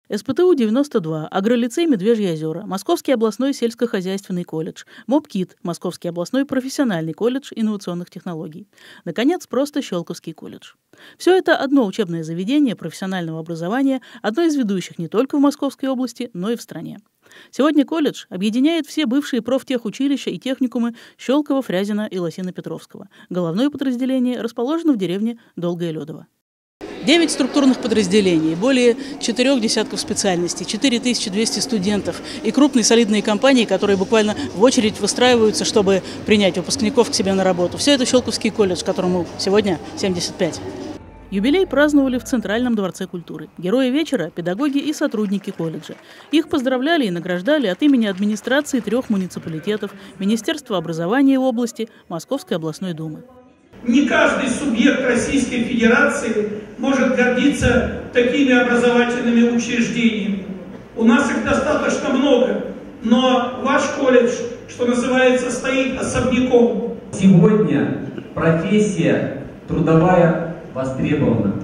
СПТУ-92, Агролицей Медвежьи озера, Московский областной сельскохозяйственный колледж, МОПКИТ, Московский областной профессиональный колледж инновационных технологий. Наконец, просто Щелковский колледж. Все это одно учебное заведение профессионального образования, одно из ведущих не только в Московской области, но и в стране. Сегодня колледж объединяет все бывшие профтехучилища и техникумы Щелково, Фрязино и Лосино-Петровского. Головное подразделение расположено в деревне Долгое Ледово. 9 структурных подразделений, более 4 десятков специальностей, 4200 студентов и крупные солидные компании, которые буквально в очередь выстраиваются, чтобы принять выпускников к себе на работу. Все это Щелковский колледж, которому сегодня 75. Юбилей праздновали в Центральном дворце культуры. Герои вечера – педагоги и сотрудники колледжа. Их поздравляли и награждали от имени администрации 3 муниципалитетов, Министерства образования области, Московской областной думы. Не каждый субъект Российской Федерации может гордиться такими образовательными учреждениями. У нас их достаточно много, но ваш колледж, что называется, стоит особняком. Сегодня профессия трудовая востребована,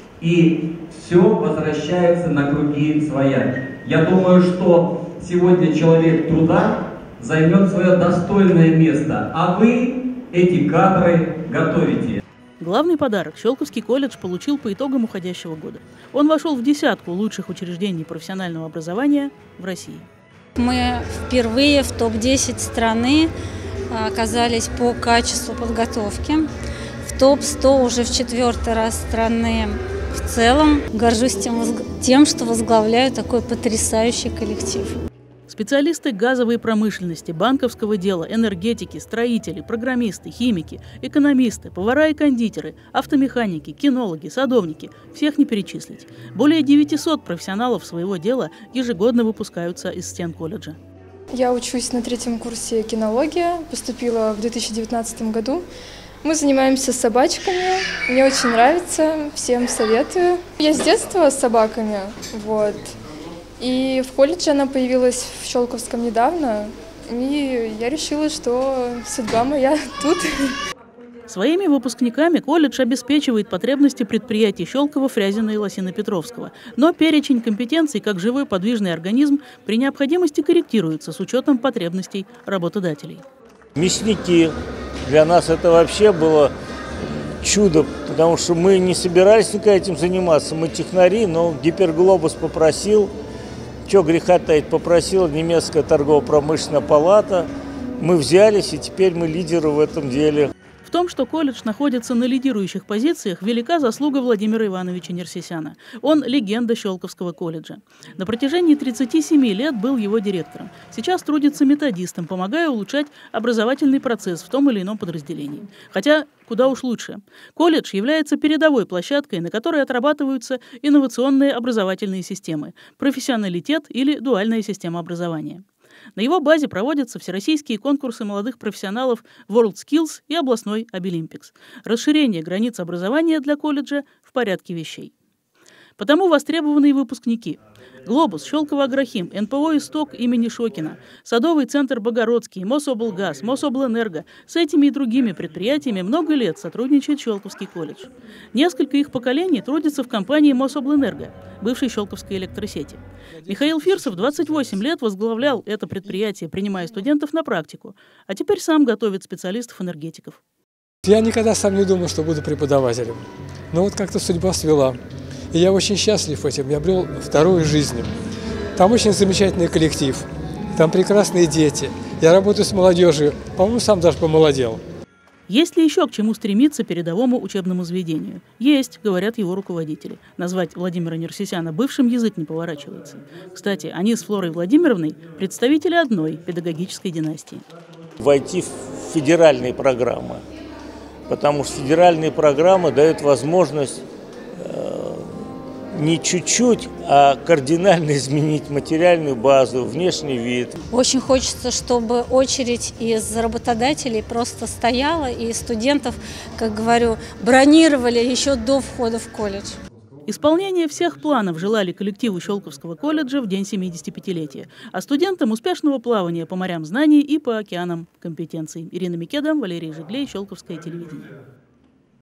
и все возвращается на круги своя. Я думаю, что сегодня человек труда займет свое достойное место, а вы эти кадры готовите. Главный подарок Щелковский колледж получил по итогам уходящего года. Он вошел в десятку лучших учреждений профессионального образования в России. Мы впервые в топ-10 страны оказались по качеству подготовки. В топ-100 уже в 4-й раз страны в целом. Горжусь тем, что возглавляю такой потрясающий коллектив. Специалисты газовой промышленности, банковского дела, энергетики, строители, программисты, химики, экономисты, повара и кондитеры, автомеханики, кинологи, садовники – всех не перечислить. Более 900 профессионалов своего дела ежегодно выпускаются из стен колледжа. Я учусь на 3-м курсе кинология, поступила в 2019 году. Мы занимаемся собачками, мне очень нравится, всем советую. Я с детства с собаками, вот. И в колледже она появилась в Щелковском недавно, и я решила, что судьба моя тут. Своими выпускниками колледж обеспечивает потребности предприятий Щелково, Фрязино и Лосино-Петровского. Но перечень компетенций, как живой подвижный организм, при необходимости корректируется с учетом потребностей работодателей. Мясники. Для нас это вообще было чудо, потому что мы не собирались никогда этим заниматься. Мы технари, но Гиперглобус попросил. Чего греха таить, попросила немецкая торгово-промышленная палата. Мы взялись, и теперь мы лидеры в этом деле. В том, что колледж находится на лидирующих позициях, велика заслуга Владимира Ивановича Нерсисяна. Он легенда Щелковского колледжа. На протяжении 37 лет был его директором. Сейчас трудится методистом, помогая улучшать образовательный процесс в том или ином подразделении. Хотя куда уж лучше. Колледж является передовой площадкой, на которой отрабатываются инновационные образовательные системы, профессионалитет или дуальная система образования. На его базе проводятся всероссийские конкурсы молодых профессионалов WorldSkills и областной Обилимпикс. Расширение границ образования для колледжа в порядке вещей. Потому востребованные выпускники: «Глобус», Щелково-Агрохим, НПО «Исток» имени Шокина, Садовый центр Богородский, Мособлгаз, Мособлэнерго. С этими и другими предприятиями много лет сотрудничает Щелковский колледж. Несколько их поколений трудятся в компании Мособлэнерго, бывшей Щелковской электросети. Михаил Фирсов 28 лет возглавлял это предприятие, принимая студентов на практику, а теперь сам готовит специалистов-энергетиков. Я никогда сам не думал, что буду преподавателем, но вот как-то судьба свела. И я очень счастлив этим, я обрел вторую жизнь. Там очень замечательный коллектив, там прекрасные дети. Я работаю с молодежью, по-моему, сам даже помолодел. Есть ли еще к чему стремиться передовому учебному заведению? Есть, говорят его руководители. Назвать Владимира Нерсисяна бывшим язык не поворачивается. Кстати, они с Флорой Владимировной представители одной педагогической династии. Войти в федеральные программы, потому что федеральные программы дают возможность не чуть-чуть, а кардинально изменить материальную базу, внешний вид. Очень хочется, чтобы очередь из работодателей просто стояла, и студентов, как говорю, бронировали еще до входа в колледж. Исполнение всех планов желали коллективу Щелковского колледжа в день 75-летия, а студентам успешного плавания по морям знаний и по океанам компетенций. Ирина Микеда, Валерий Жиглей, Щелковское телевидение.